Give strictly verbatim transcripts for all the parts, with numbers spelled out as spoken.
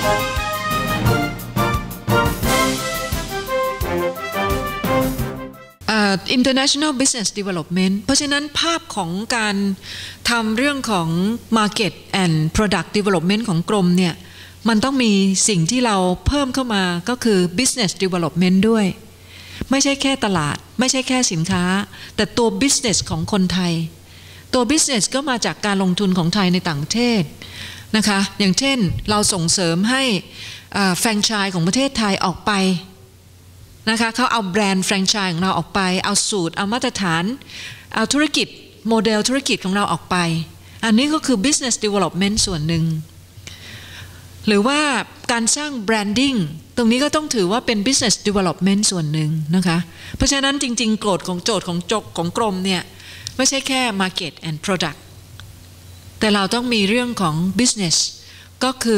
international business development เพราะฉะนั้นภาพของการทำเรื่องของ market and product development ของกรมเนี่ยมันต้องมีสิ่งที่เราเพิ่มเข้ามาก็คือ business development ด้วยไม่ใช่แค่ตลาดไม่ใช่แค่สินค้าแต่ตัว business ของคนไทยตัว business ก็มาจากการลงทุนของไทยในต่างประเทศนะคะอย่างเช่นเราส่งเสริมให้แฟรนไชส์ของประเทศไทยออกไปนะคะเขาเอาแบรนด์แฟรนไชส์ของเราออกไปเอาสูตรเอามาตรฐานเอาธุรกิจโมเดลธุรกิจของเราออกไปอันนี้ก็คือ business development ส่วนหนึ่งหรือว่าการสร้าง branding ตรงนี้ก็ต้องถือว่าเป็น business development ส่วนหนึ่งนะคะเพราะฉะนั้นจริงๆโจทย์ของโจทย์ของจกของกรมเนี่ยไม่ใช่แค่ market and product แต่เราต้องมีเรื่องของ business ก็คือ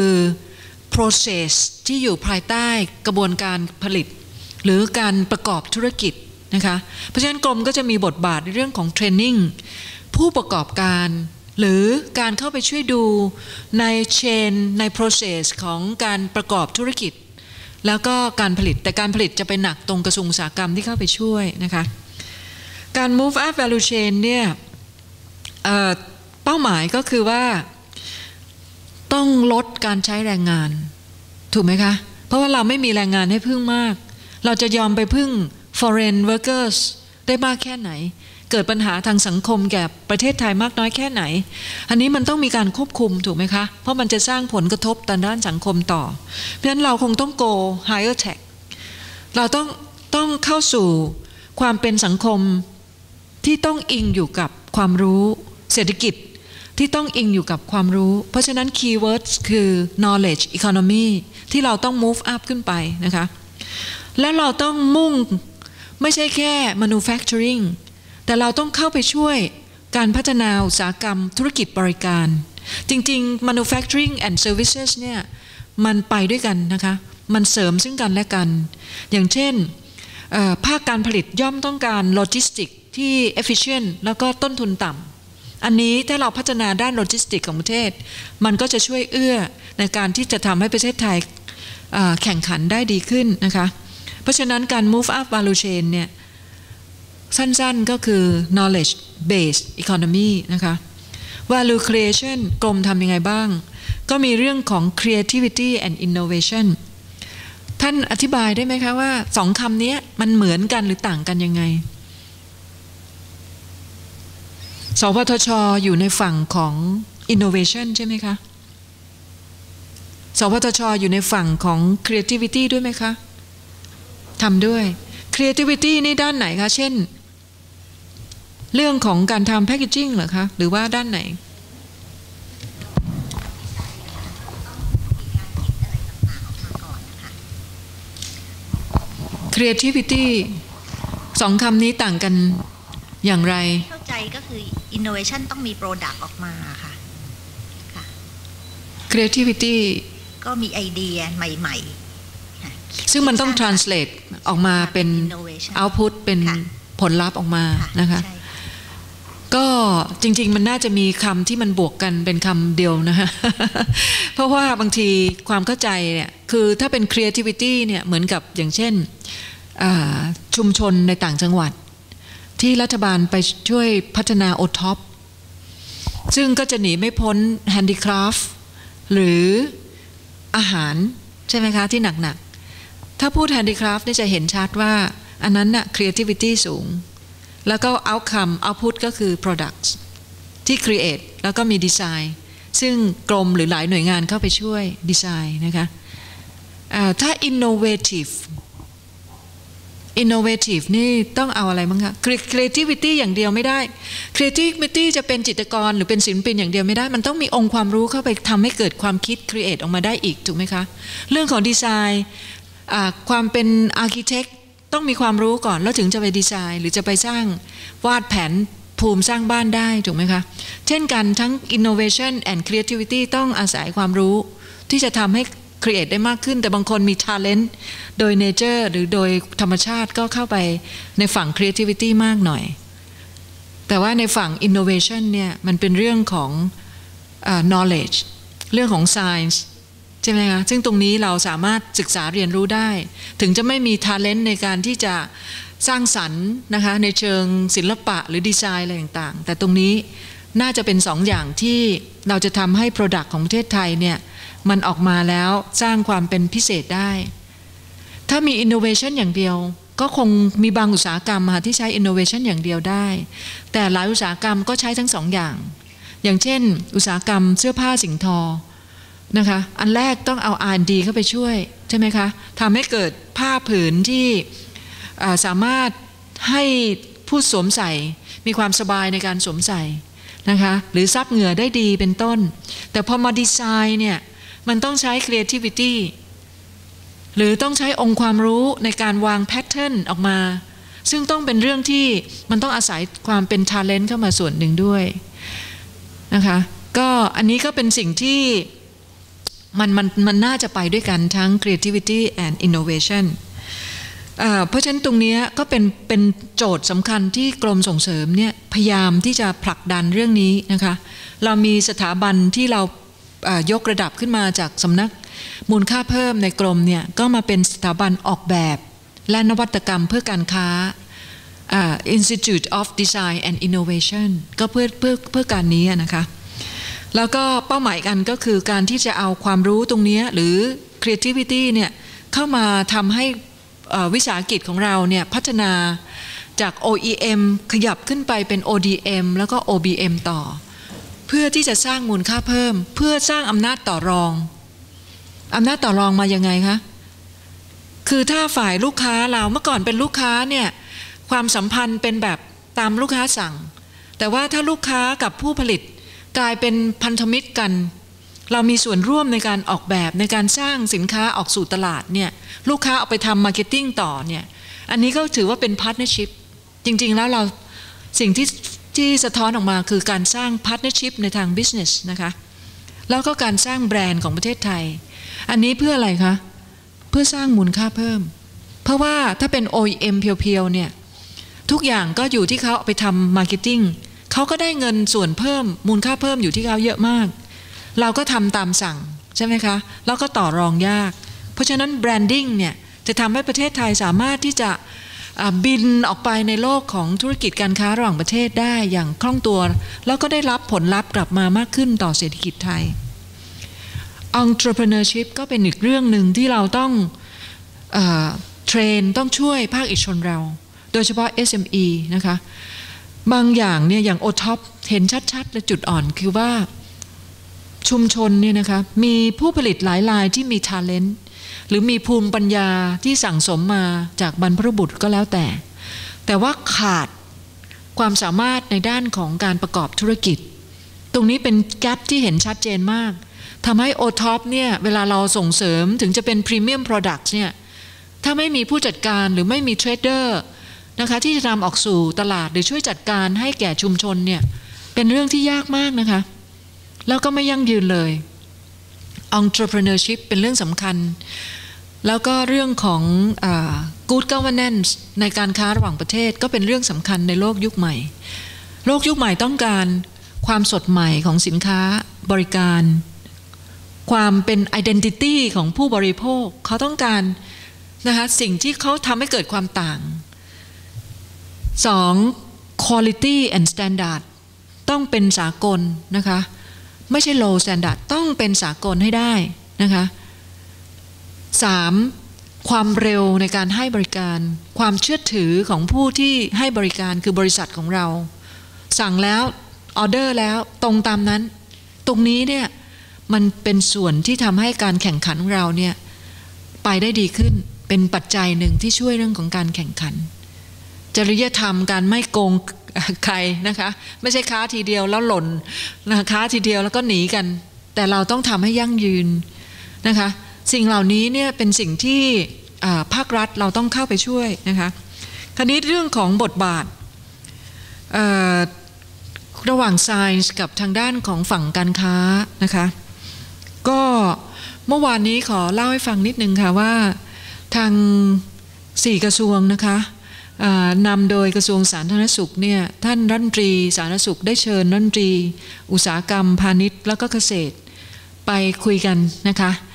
process ที่อยู่ภายใต้กระบวนการผลิตหรือการประกอบธุรกิจนะคะเพราะฉะนั้นกรมก็จะมีบทบาทในเรื่องของเทรนนิ่งผู้ประกอบการหรือการเข้าไปช่วยดูในเชนใน process ของการประกอบธุรกิจแล้วก็การผลิตแต่การผลิตจะไปหนักตรงกระทรวงอุตสาหกรรมที่เข้าไปช่วยนะคะการ move up value chain เนี่ยเอ่อเป้าหมายก็คือว่าต้องลดการใช้แรงงานถูกไหมคะเพราะว่าเราไม่มีแรงงานให้พึ่งมากเราจะยอมไปพึ่ง foreign workers ได้มากแค่ไหนเกิดปัญหาทางสังคมแก่ประเทศไทยมากน้อยแค่ไหนอันนี้มันต้องมีการควบคุมถูกไหมคะเพราะมันจะสร้างผลกระทบทางด้านสังคมต่อเพราะฉะนั้นเราคงต้อง go higher tech เราต้องต้องเข้าสู่ความเป็นสังคมที่ต้องอิงอยู่กับความรู้เศรษฐกิจที่ต้องอิงอยู่กับความรู้เพราะฉะนั้น keywords คือ knowledge economy ที่เราต้อง move up ขึ้นไปนะคะและเราต้องมุ่งไม่ใช่แค่ manufacturing แต่เราต้องเข้าไปช่วยการพัฒนาอุตสาหกรรมธุรกิจบริการจริงๆ manufacturing and services เนี่ยมันไปด้วยกันนะคะมันเสริมซึ่งกันและกันอย่างเช่นภาคการผลิตย่อมต้องการโลจิสติกที่ efficient แล้วก็ต้นทุนต่ำอันนี้ถ้าเราพัฒนาด้านโลจิสติกของประเทศมันก็จะช่วยเอื้อในการที่จะทำให้ประเทศไทยแข่งขันได้ดีขึ้นนะคะเพราะฉะนั้นการ move up value chain เนี่ยสั้นๆก็คือ knowledge based economy นะคะ value creation กรมทำยังไงบ้างก็มีเรื่องของ creativity and innovation ท่านอธิบายได้ไหมคะว่าสองคำนี้มันเหมือนกันหรือต่างกันยังไงสวทช.อยู่ในฝั่งของ innovation ใช่ไหมคะสวทช.อยู่ในฝั่งของ creativity ด้วยไหมคะทำด้วย creativity นี่ด้านไหนคะเช่นเรื่องของการทำ packaging เหรอคะหรือว่าด้านไหน creativity สองคำนี้ต่างกันอย่างไรเข้าใจก็คือ innovation ต้องมี product ออกมาค่ะ creativity ก็มีไอเดียใหม่ๆซึ่งมันต้อง translate ออกมาเป็น output เป็นผลลัพธ์ออกมานะคะก็จริงๆมันน่าจะมีคำที่มันบวกกันเป็นคำเดียวนะคะเพราะว่าบางทีความเข้าใจเนี่ยคือถ้าเป็น creativity เนี่ยเหมือนกับอย่างเช่นชุมชนในต่างจังหวัดที่รัฐบาลไปช่วยพัฒนา โอ ท็อป ซึ่งก็จะหนีไม่พ้น handicraft หรืออาหารใช่ไหมคะที่หนักๆถ้าพูด handicraft นี่จะเห็นชัดว่าอันนั้นน่ะ creativity สูงแล้วก็ outcome output ก็คือ products ที่ create แล้วก็มี design ซึ่งกรมหรือหลายหน่วยงานเข้าไปช่วย design นะคะถ้า innovative innovative นี่ต้องเอาอะไรบ้างคะ creativity อย่างเดียวไม่ได้ creativity จะเป็นจิตรกรหรือเป็นศิลปินอย่างเดียวไม่ได้มันต้องมีองค์ความรู้เข้าไปทำให้เกิดความคิด create ออกมาได้อีกถูกไหมคะเรื่องของดีไซน์ความเป็น architect ต้องมีความรู้ก่อนแล้วถึงจะไปดีไซน์หรือจะไปสร้างวาดแผนภูมิสร้างบ้านได้ถูกไหมคะเช่นกันทั้ง innovation and creativity ต้องอาศัยความรู้ที่จะทำให้create ได้มากขึ้นแต่บางคนมี talent โดย nature หรือโดยธรรมชาติก็เข้าไปในฝั่ง creativity มากหน่อยแต่ว่าในฝั่ง innovation เนี่ยมันเป็นเรื่องของ uh, knowledge เรื่องของ science ใช่ไหมคะซึ่งตรงนี้เราสามารถศึกษาเรียนรู้ได้ถึงจะไม่มี talent ในการที่จะสร้างสรรค์นะคะในเชิงศิลปะหรือดีไซน์อะไรต่างๆแต่ตรงนี้น่าจะเป็นสองอย่างที่เราจะทำให้ Product ของประเทศไทยเนี่ยมันออกมาแล้วสร้างความเป็นพิเศษได้ถ้ามี Innovation อย่างเดียวก็คงมีบางอุตสาหกรรมที่ใช้ Innovation อย่างเดียวได้แต่หลายอุตสาหกรรมก็ใช้ทั้งสองอย่างอย่างเช่นอุตสาหกรรมเสื้อผ้าสิ่งทอนะคะอันแรกต้องเอา อาร์ แอนด์ ดี เข้าไปช่วยใช่ไหมคะทำให้เกิดผ้าผืนที่สามารถให้ผู้สวมใส่มีความสบายในการสวมใส่นะคะหรือซับเหงื่อได้ดีเป็นต้นแต่พอมาดีไซน์เนี่ยมันต้องใช้ creativity หรือต้องใช้องค์ความรู้ในการวางแพทเทิร์นออกมาซึ่งต้องเป็นเรื่องที่มันต้องอาศัยความเป็น talent เข้ามาส่วนหนึ่งด้วยนะคะก็อันนี้ก็เป็นสิ่งที่มันมันมันน่าจะไปด้วยกันทั้ง creativity and innovation เพราะฉะนั้นตรงนี้ก็เป็นเป็นโจทย์สำคัญที่กรมส่งเสริมเนี่ยพยายามที่จะผลักดันเรื่องนี้นะคะเรามีสถาบันที่เรายกระดับขึ้นมาจากสำนักมูลค่าเพิ่มในกรมเนี่ยก็มาเป็นสถาบันออกแบบและนวัตกรรมเพื่อการค้า Institute of Design and Innovation ก็เพื่อเพื่อเพื่อการนี้นะคะแล้วก็เป้าหมายกันก็คือการที่จะเอาความรู้ตรงนี้หรือ creativity เนี่ยเข้ามาทำให้วิสาหกิจของเราเนี่ยพัฒนาจาก โอ อี เอ็ม ขยับขึ้นไปเป็น โอ ดี เอ็ม แล้วก็ โอ บี เอ็ม ต่อเพื่อที่จะสร้างมูลค่าเพิ่มเพื่อสร้างอำนาจต่อรองอำนาจต่อรองมายังไงคะคือถ้าฝ่ายลูกค้าเราเมื่อก่อนเป็นลูกค้าเนี่ยความสัมพันธ์เป็นแบบตามลูกค้าสั่งแต่ว่าถ้าลูกค้ากับผู้ผลิตกลายเป็นพันธมิตรกันเรามีส่วนร่วมในการออกแบบในการสร้างสินค้าออกสู่ตลาดเนี่ยลูกค้าเอาไปทำมาร์เก็ตติ้งต่อเนี่ยอันนี้ก็ถือว่าเป็นพาร์ทเนอร์ชิพจริงๆแล้วเราสิ่งที่ที่สะท้อนออกมาคือการสร้างพาร์ทเนอร์ชิพในทางบิสเนสนะคะแล้วก็การสร้างแบรนด์ของประเทศไทยอันนี้เพื่ออะไรคะเพื่อสร้างมูลค่าเพิ่มเพราะว่าถ้าเป็น โอ อี เอ็ม เพียวๆเนี่ยทุกอย่างก็อยู่ที่เขาเอาไปทำมาร์เก็ตติ้งเขาก็ได้เงินส่วนเพิ่มมูลค่าเพิ่มอยู่ที่เขาเยอะมากเราก็ทำตามสั่งใช่ไหมคะแล้วก็ต่อรองยากเพราะฉะนั้นแบรนดิ้งเนี่ยจะทำให้ประเทศไทยสามารถที่จะบินออกไปในโลกของธุรกิจการค้าระหว่างประเทศได้อย่างคล่องตัวแล้วก็ได้รับผลลัพธ์กลับมามากขึ้นต่อเศรษฐกิจไทย Entrepreneurship ก็เป็นอีกเรื่องหนึ่งที่เราต้องเอ่อเทรนต้องช่วยภาคเอกชนเราโดยเฉพาะ เอส เอ็ม อี นะคะบางอย่างเนี่ยอย่าง โอ ท็อป เห็นชัดๆและจุดอ่อนคือว่าชุมชนเนี่ยนะคะมีผู้ผลิตหลายรายที่มี talent หรือมีภูมิปัญญาที่สั่งสมมาจากบรรพบุรุษก็แล้วแต่แต่ว่าขาดความสามารถในด้านของการประกอบธุรกิจตรงนี้เป็นแกปที่เห็นชัดเจนมากทำให้ โอ ท็อป เนี่ยเวลาเราส่งเสริมถึงจะเป็น Premium Products เนี่ยถ้าไม่มีผู้จัดการหรือไม่มีเทรดเดอร์นะคะที่จะนำออกสู่ตลาดหรือช่วยจัดการให้แก่ชุมชนเนี่ยเป็นเรื่องที่ยากมากนะคะแล้วก็ไม่ยั่งยืนเลย Entrepreneurship เป็นเรื่องสำคัญแล้วก็เรื่องของ uh, Good Governance ในการค้าระหว่างประเทศก็เป็นเรื่องสำคัญในโลกยุคใหม่โลกยุคใหม่ต้องการความสดใหม่ของสินค้าบริการความเป็น Identity ของผู้บริโภคเขาต้องการนะคะสิ่งที่เขาทำให้เกิดความต่างสอง Quality and Standard ต้องเป็นสากลนะคะไม่ใช่ low standard ต้องเป็นสากลให้ได้นะคะสามความเร็วในการให้บริการความเชื่อถือของผู้ที่ให้บริการคือบริษัทของเราสั่งแล้วออเดอร์แล้วตรงตามนั้นตรงนี้เนี่ยมันเป็นส่วนที่ทำให้การแข่งขันของเราเนี่ยไปได้ดีขึ้นเป็นปัจจัยหนึ่งที่ช่วยเรื่องของการแข่งขันจริยธรรมการไม่โกงใครนะคะไม่ใช่ค้าทีเดียวแล้วหล่นนะคะค้าทีเดียวแล้วก็หนีกันแต่เราต้องทำให้ยั่งยืนนะคะสิ่งเหล่านี้เนี่ยเป็นสิ่งที่ภาครัฐเราต้องเข้าไปช่วยนะคะคราวนี้เรื่องของบทบาทระหว่าง Science กับทางด้านของฝั่งการค้านะคะก็เมื่อวานนี้ขอเล่าให้ฟังนิดนึงค่ะว่าทางสี่กระทรวงนะคะนำโดยกระทรวงสาธารณสุขเนี่ยท่านรัฐมนตรีสาธารณสุขได้เชิญรัฐมนตรีอุตสาหกรรมพาณิชย์แล้วก็เกษตรไปคุยกันนะคะ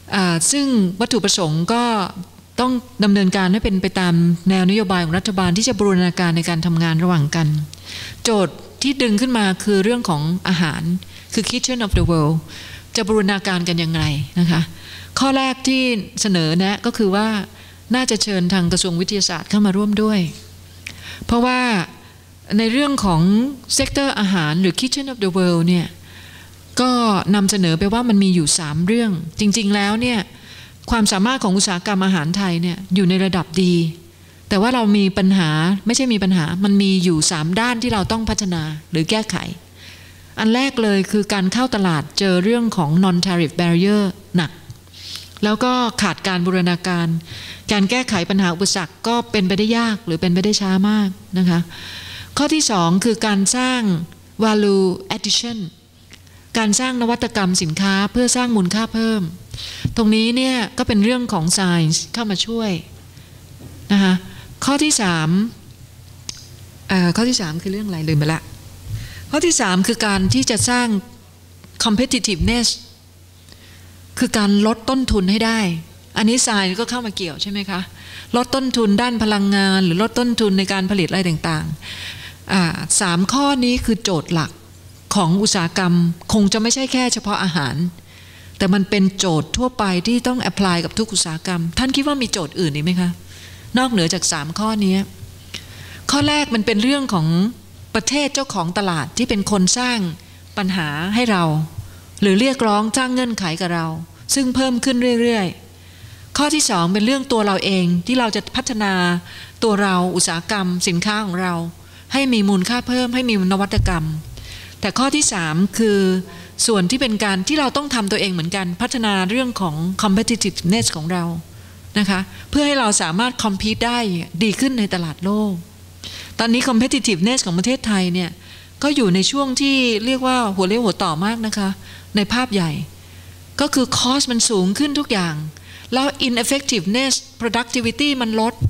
ซึ่งวัตถุประสงค์ก็ต้องดำเนินการให้เป็นไปตามแนวนโยบายของรัฐบาลที่จะบูรณาการในการทำงานระหว่างกันโจทย์ที่ดึงขึ้นมาคือเรื่องของอาหารคือ Kitchen of the World จะบูรณาการกันยังไงนะคะข้อแรกที่เสนอแนะก็คือว่าน่าจะเชิญทางกระทรวงวิทยาศาสตร์เข้ามาร่วมด้วยเพราะว่าในเรื่องของเซกเตอร์อาหารหรือ Kitchen of the World เนี่ยก็นำเสนอไปว่ามันมีอยู่สามเรื่องจริงๆแล้วเนี่ยความสามารถของอุตสาหกรรมอาหารไทยเนี่ยอยู่ในระดับดีแต่ว่าเรามีปัญหาไม่ใช่มีปัญหามันมีอยู่สามด้านที่เราต้องพัฒนาหรือแก้ไขอันแรกเลยคือการเข้าตลาดเจอเรื่องของ non tariff barrier หนักแล้วก็ขาดการบูรณาการการแก้ไขปัญหาอุปสรรคก็เป็นไปได้ยากหรือเป็นไปได้ช้ามากนะคะข้อที่สองคือการสร้าง value addition การสร้างนวัตกรรมสินค้าเพื่อสร้างมูลค่าเพิ่มตรงนี้เนี่ยก็เป็นเรื่องของ science เข้ามาช่วยนะคะข้อที่สามเอ่อข้อที่สามคือเรื่องอะไรลืมไปละข้อที่สามคือการที่จะสร้าง competitiveness คือการลดต้นทุนให้ได้อันนี้ทรายก็เข้ามาเกี่ยวใช่ไหมคะลดต้นทุนด้านพลังงานหรือลดต้นทุนในการผลิตอะไรต่างๆสามข้อนี้คือโจทย์หลักของอุตสาหกรรมคงจะไม่ใช่แค่เฉพาะอาหารแต่มันเป็นโจทย์ทั่วไปที่ต้องแอพพลายกับทุกอุตสาหกรรมท่านคิดว่ามีโจทย์อื่นอีกไหมคะนอกเหนือจากสามข้อนี้ข้อแรกมันเป็นเรื่องของประเทศเจ้าของตลาดที่เป็นคนสร้างปัญหาให้เราหรือเรียกร้องจ้างเงื่อนไขกับเราซึ่งเพิ่มขึ้นเรื่อยๆข้อที่สองเป็นเรื่องตัวเราเองที่เราจะพัฒนาตัวเราอุตสาหกรรมสินค้าของเราให้มีมูลค่าเพิ่มให้มีนวัตกรรมแต่ข้อที่สามคือส่วนที่เป็นการที่เราต้องทำตัวเองเหมือนกันพัฒนาเรื่องของ competitiveness ของเรานะคะเพื่อให้เราสามารถ compete ได้ดีขึ้นในตลาดโลกตอนนี้ competitiveness ของประเทศไทยเนี่ยก็อยู่ในช่วงที่เรียกว่าหัวเลี้ยวหัวต่อมากนะคะในภาพใหญ่ก็คือ cost มันสูงขึ้นทุกอย่างแล้ว ineffectiveness productivity มันลด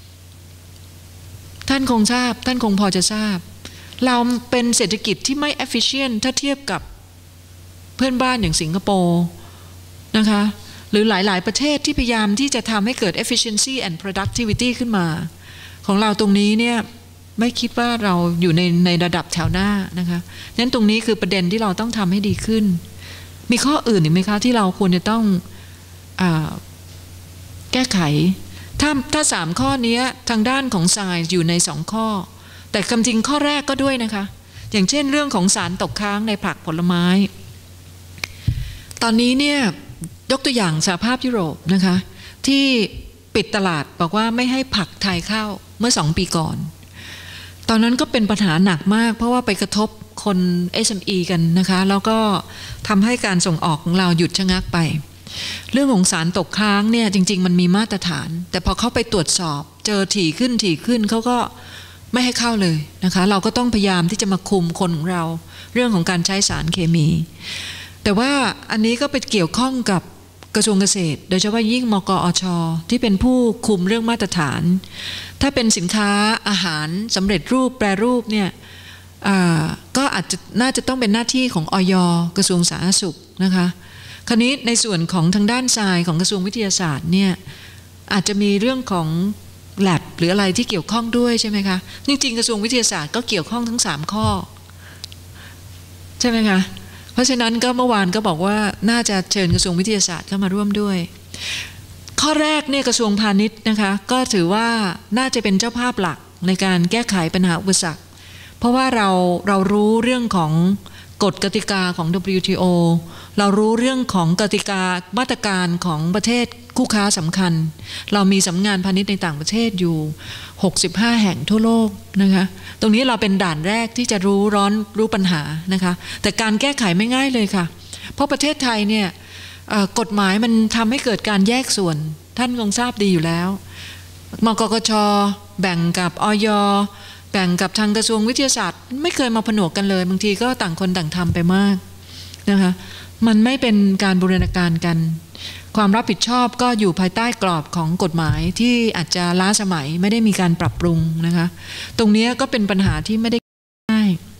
ท่านคงทราบท่านคงพอจะทราบเราเป็นเศรษฐกิจที่ไม่ efficient ถ้าเทียบกับเพื่อนบ้านอย่างสิงคโปร์นะคะหรือหลายๆประเทศที่พยายามที่จะทำให้เกิด efficiency and productivity ขึ้นมาของเราตรงนี้เนี่ยไม่คิดว่าเราอยู่ในในระดับแถวหน้านะคะนั้นตรงนี้คือประเด็นที่เราต้องทำให้ดีขึ้นมีข้ออื่นอีกไหมคะที่เราควรจะต้องอ่าแก้ไขถ้าถ้าสามข้อนี้ทางด้านของ science อยู่ในสองข้อแต่คำจริงข้อแรกก็ด้วยนะคะอย่างเช่นเรื่องของสารตกค้างในผักผลไม้ตอนนี้เนี่ยยกตัวอย่างสหภาพยุโรปนะคะที่ปิดตลาดบอกว่าไม่ให้ผักไทยเข้าเมื่อสองปีก่อนตอนนั้นก็เป็นปัญหาหนักมากเพราะว่าไปกระทบคน เอส เอ็ม อี กันนะคะแล้วก็ทำให้การส่งออกของเราหยุดชะงักไปเรื่องของสารตกค้างเนี่ยจริงๆมันมีมาตรฐานแต่พอเข้าไปตรวจสอบเจอถี่ขึ้นถี่ขึ้นเขาก็ไม่ให้เข้าเลยนะคะเราก็ต้องพยายามที่จะมาคุมคนของเราเรื่องของการใช้สารเคมีแต่ว่าอันนี้ก็ไปเกี่ยวข้องกับกระทรวงเกษตรโดยเฉพาะยิ่งมกอช.ที่เป็นผู้คุมเรื่องมาตรฐานถ้าเป็นสินค้าอาหารสำเร็จรูปแปรรูปเนี่ยก็อาจจะน่าจะต้องเป็นหน้าที่ของอย.กระทรวงสาธารณสุขนะคะคราวนี้ในส่วนของทางด้านทรายของกระทรวงวิทยาศาสตร์เนี่ยอาจจะมีเรื่องของlab หรืออะไรที่เกี่ยวข้องด้วยใช่ไหมคะจริงๆกระทรวงวิทยาศาสตร์ก็เกี่ยวข้องทั้งสามข้อใช่ไหมคะเพราะฉะนั้นก็เมื่อวานก็บอกว่าน่าจะเชิญกระทรวงวิทยาศาสตร์เข้ามาร่วมด้วยข้อแรกเนี่ยกระทรวงพาณิชย์นะคะก็ถือว่าน่าจะเป็นเจ้าภาพหลักในการแก้ไขปัญหาอุปสรรคเพราะว่าเราเรารู้เรื่องของกฎกติกาของ ดับเบิลยู ที โอ เรารู้เรื่องของกติกามาตรการของประเทศคู่ค้าสำคัญเรามีสำนักงานพาณิชย์ในต่างประเทศอยู่หกสิบห้าแห่งทั่วโลกนะคะตรงนี้เราเป็นด่านแรกที่จะรู้ร้อนรู้ปัญหานะคะแต่การแก้ไขไม่ง่ายเลยค่ะเพราะประเทศไทยเนี่ยกฎหมายมันทำให้เกิดการแยกส่วนท่านคงทราบดีอยู่แล้วมกกช.แบ่งกับอย.แบ่งกับทางกระทรวงวิทยาศาสตร์ไม่เคยมาผนวกกันเลยบางทีก็ต่างคนต่างทำไปมากนะคะมันไม่เป็นการบูรณาการกันความรับผิดชอบก็อยู่ภายใต้กรอบของกฎหมายที่อาจจะล้าสมัยไม่ได้มีการปรับปรุงนะคะตรงนี้ก็เป็นปัญหาที่ไม่ได้ง่าย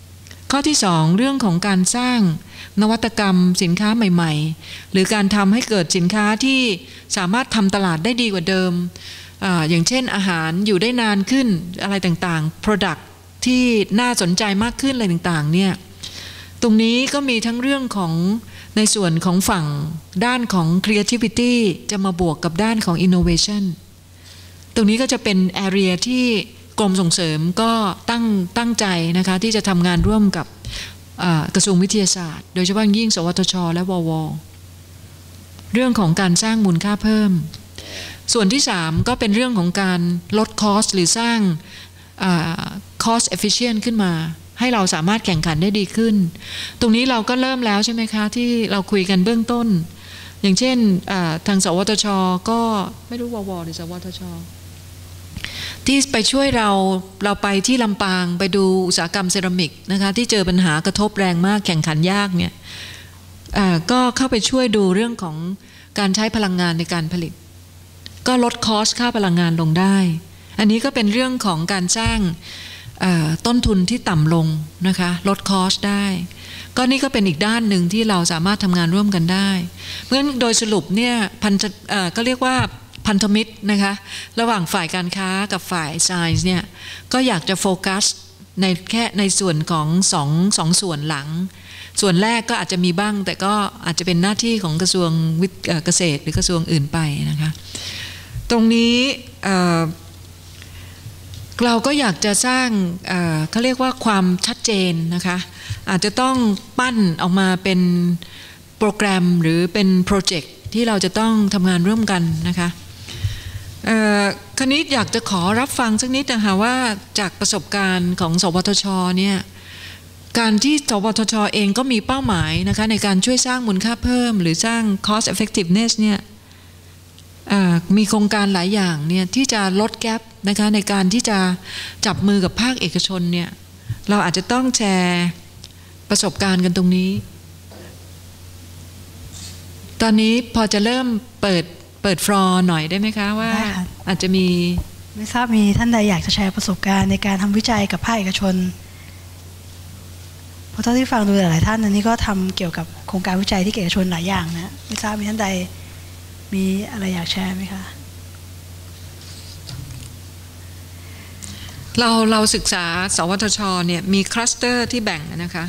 ข้อที่สองเรื่องของการสร้างนวัตกรรมสินค้าใหม่ๆหรือการทำให้เกิดสินค้าที่สามารถทำตลาดได้ดีกว่าเดิม อ, อย่างเช่นอาหารอยู่ได้นานขึ้นอะไรต่างๆ Product ที่น่าสนใจมากขึ้นอะไรต่างๆเนี่ยตรงนี้ก็มีทั้งเรื่องของในส่วนของฝั่งด้านของ creativity จะมาบวกกับด้านของ innovation ตรงนี้ก็จะเป็น area ที่กรมส่งเสริมก็ตั้งตั้งใจนะคะที่จะทำงานร่วมกับกระทรวงวิทยาศาสตร์โดยเฉพาะยิ่งสวทช.และวว.เรื่องของการสร้างมูลค่าเพิ่มส่วนที่สามก็เป็นเรื่องของการลดคอสหรือสร้าง cost efficient ขึ้นมาให้เราสามารถแข่งขันได้ดีขึ้นตรงนี้เราก็เริ่มแล้วใช่ไหมคะที่เราคุยกันเบื้องต้นอย่างเช่นทางสวทช.ก็ไม่รู้วว.หรือสวทช.ที่ไปช่วยเราเราไปที่ลำปางไปดูอุตสาหกรรมเซรามิกนะคะที่เจอปัญหากระทบแรงมากแข่งขันยากเนี่ยก็เข้าไปช่วยดูเรื่องของการใช้พลังงานในการผลิตก็ลดคอสค่าพลังงานลงได้อันนี้ก็เป็นเรื่องของการสร้างต้นทุนที่ต่ำลงนะคะลดคอสได้ก็นี่ก็เป็นอีกด้านหนึ่งที่เราสามารถทำงานร่วมกันได้เพราะฉะนั้นโดยสรุปเนี่ยพันก็เรียกว่าพันธมิตรนะคะระหว่างฝ่ายการค้ากับฝ่ายไซน์เนี่ยก็อยากจะโฟกัสในแค่ในส่วนของสองสองส่วนหลังส่วนแรกก็อาจจะมีบ้างแต่ก็อาจจะเป็นหน้าที่ของกระทรวงเกษตรหรือกระทรวงอื่นไปนะคะตรงนี้เเราก็อยากจะสร้างเขาเรียกว่าความชัดเจนนะคะอาจจะต้องปั้นออกมาเป็นโปรแกรมหรือเป็นโปรเจกต์ที่เราจะต้องทำงานร่วมกันนะคะคณิตอยากจะขอรับฟังสักนิดนะคะว่าจากประสบการณ์ของสวทช.เนี่ยการที่สวทช.เองก็มีเป้าหมายนะคะในการช่วยสร้างมูลค่าเพิ่มหรือสร้าง cost effectiveness เนี่ยมีโครงการหลายอย่างเนี่ยที่จะลดแกปนะคะในการที่จะจับมือกับภาคเอกชนเนี่ยเราอาจจะต้องแชร์ประสบการณ์กันตรงนี้ตอนนี้พอจะเริ่มเปิดเปิดฟลอร์หน่อยได้ไหมคะว่าอาจจะมีไม่ทราบมีท่านใดอยากจะแชร์ประสบการณ์ในการทำวิจัยกับภาคเอกชนเพราะเท่าที่ฟังดูหลายท่านอันนี้ก็ทำเกี่ยวกับโครงการวิจัยที่เอกชนหลายอย่างนะไม่ทราบมีท่านใดมีอะไรอยากแชร์ไหมคะเราเราศึกษาสวทช.เนี่ยมีคลัสเตอร์ที่แบ่งนะคะ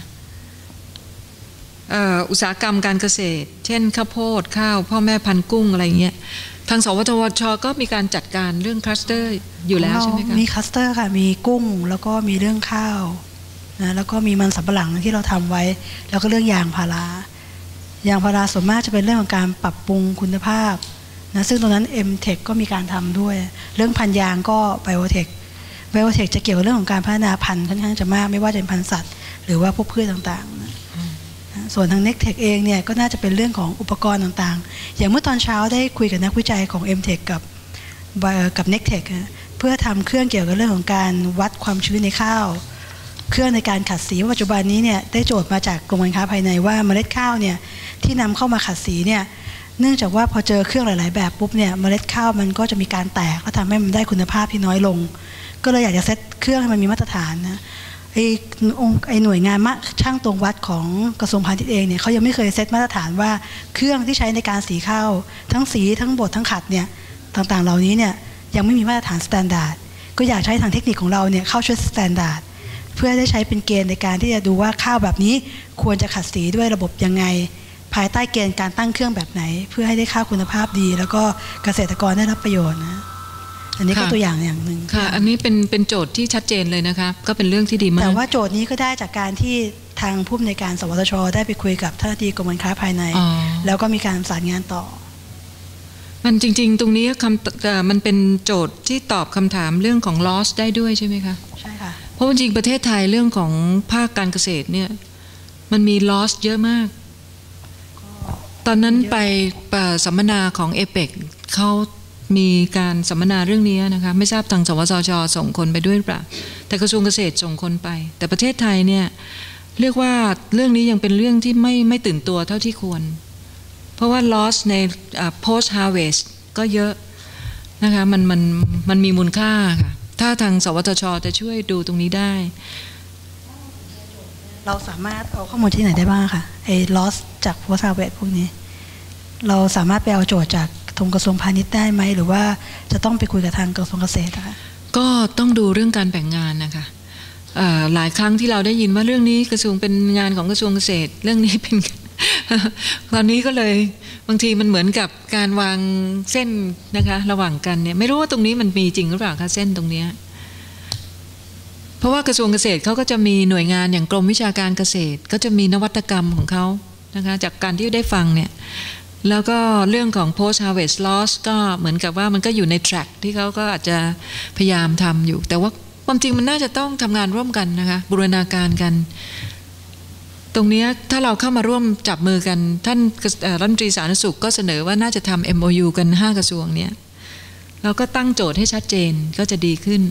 อุตสาหกรรมการเกษตรเช่นข้าวโพดข้าวพ่อแม่พันธุ์กุ้งอะไรเงี้ยทางสวทช.ก็มีการจัดการเรื่องคลัสเตอร์อยู่แล้วใช่ไหมคะมีคลัสเตอร์ค่ะมีกุ้งแล้วก็มีเรื่องข้าวนะแล้วก็มีมันสำปะหลังที่เราทำไว้แล้วก็เรื่องยางพารายางพาราส่วนมากจะเป็นเรื่องของการปรับปรุงคุณภาพนะซึ่งตรงนั้น เอ็ม เทค ก็มีการทำด้วยเรื่องพันธุ์ยางก็ Biotech Biotech จะเกี่ยวกับเรื่องของการพัฒนาพันธุ์ค่อนข้างจะมากไม่ว่าจะเป็นพันธุ์สัตว์หรือว่าพวกพืชต่างๆนะส่วนทาง Nectech เองเนี่ยก็น่าจะเป็นเรื่องของอุปกรณ์ต่างๆอย่างเมื่อตอนเช้าได้คุยกับนักวิจัยของ เอ็ม เทค กับกับ Nectech เพื่อทำเครื่องเกี่ยวกับเรื่องของการวัดความชื้นในข้าวเครื่องในการขัดสีปัจจุบันนี้เนี่ยได้โจทย์มาจากกรมการค้าภายในว่าเมล็ดข้าวเนี่ยที่นำเข้ามาขัดสีเนี่ยเนื่องจากว่าพอเจอเครื่องหลายๆแบบปุ๊บเนี่ยเมล็ดข้าวมันก็จะมีการแตกและทำให้มันได้คุณภาพที่น้อยลงก็เลยอยากจะเซตเครื่องให้มันมีมาตรฐานนะไอ้องค์ไอ้หน่วยงานช่างตวงวัดของกระทรวงพาณิชย์เองเนี่ยเขายังไม่เคยเซตมาตรฐานว่าเครื่องที่ใช้ในการสีข้าวทั้งสีทั้งบดทั้งขัดเนี่ยต่างๆเหล่านี้เนี่ยยังไม่มีมาตรฐานสแตนดาร์ดก็อยากใช้ทางเทคนิคของเราเนี่ยเข้าช่วยสแตนดาร์ดเพื่อได้ใช้เป็นเกณฑ์ในการที่จะดูว่าข้าวแบบนี้ควรจะขัดสีด้วยระบบยังไงภายใต้เกณฑ์การตั้งเครื่องแบบไหนเพื่อให้ได้ข้าวคุณภาพดีแล้วก็เกษตรกรได้รับประโยชน์นะอันนี้ก็ตัวอย่างอย่างหนึ่งค่ะอันนี้เป็นเป็นโจทย์ที่ชัดเจนเลยนะคะก็เป็นเรื่องที่ดีมากแต่ว่าโจทย์นี้ก็ได้จากการที่ทางผู้อำนวยการสวทช.ได้ไปคุยกับเจ้าหน้าที่กรมการค้าภายในแล้วก็มีการประสานงานต่อมันจริงๆตรงนี้คำมันเป็นโจทย์ที่ตอบคำถามเรื่องของ loss ได้ด้วยใช่ไหมคะใช่ค่ะเพราะจริงประเทศไทยเรื่องของภาคการเกษตรเนี่ยมันมี loss เยอะมากตอนนั้นไปสัมมนาของ เอ เปค เขามีการสัมมนาเรื่องนี้นะคะไม่ทราบทางสวทช.ส่งคนไปด้วยหรือเปล่าแต่กระทรวงเกษตรส่งคนไปแต่ประเทศไทยเนี่ยเรียกว่าเรื่องนี้ยังเป็นเรื่องที่ไม่ไม่ตื่นตัวเท่าที่ควรเพราะว่า loss ใน post harvest ก็เยอะนะคะมันมันมันมีมูลค่าค่ะถ้าทางสวทช.จะช่วยดูตรงนี้ได้เราสามารถเอาข้อมูลที่ไหนได้บ้างค่ะไอ้ loss จาก post harvest พวกนี้เราสามารถไปเอาโจทย์จากทางกระทรวงพาณิชย์ได้ไหมหรือว่าจะต้องไปคุยกับทางกระทรวงเกษตรนะคะก็ต้องดูเรื่องการแบ่งงานนะคะหลายครั้งที่เราได้ยินว่าเรื่องนี้กระทรวงเป็นงานของกระทรวงเกษตรเรื่องนี้เป็น ตอนนี้ก็เลยบางทีมันเหมือนกับการวางเส้นนะคะระหว่างกันเนี่ยไม่รู้ว่าตรงนี้มันมีจริงหรือเปล่าคะเส้นตรงนี้เพราะว่ากระทรวงเกษตรเขาก็จะมีหน่วยงานอย่างกรมวิชาการเกษตรก็จะมีนวัตกรรมของเขานะคะจากการที่ได้ฟังเนี่ยแล้วก็เรื่องของ post harvest loss ก็เหมือนกับว่ามันก็อยู่ใน track ที่เขาก็อาจจะพยายามทำอยู่แต่ว่าความจริงมันน่าจะต้องทำงานร่วมกันนะคะบูรณาการกันตรงนี้ถ้าเราเข้ามาร่วมจับมือกันท่านรัฐมนตรีสาธารณสุขก็เสนอว่าน่าจะทำ เอ็ม โอ ยู กันห้ากระทรวงเนี่ยเราก็ตั้งโจทย์ให้ชัดเจนก็จะดีขึ้น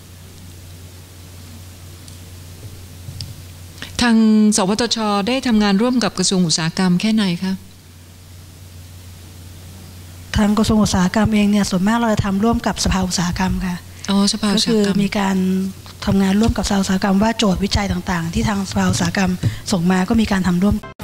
ทางสวทช.ได้ทำงานร่วมกับกระทรวงอุตสาหกรรมแค่ไหนคะทางกระทรวงอุตสาหกรรมเองเนี่ยส่วนมากเราจะทำร่วมกับสภาอุตสาหกรรมค่ะอ๋อสภาอุตสาหกรรมก็คือมีการทำงานร่วมกับสภาอุตสาหกรรมว่าโจทย์วิจัยต่างๆที่ทางสภาอุตสาหกรรมส่งมาก็มีการทำร่วม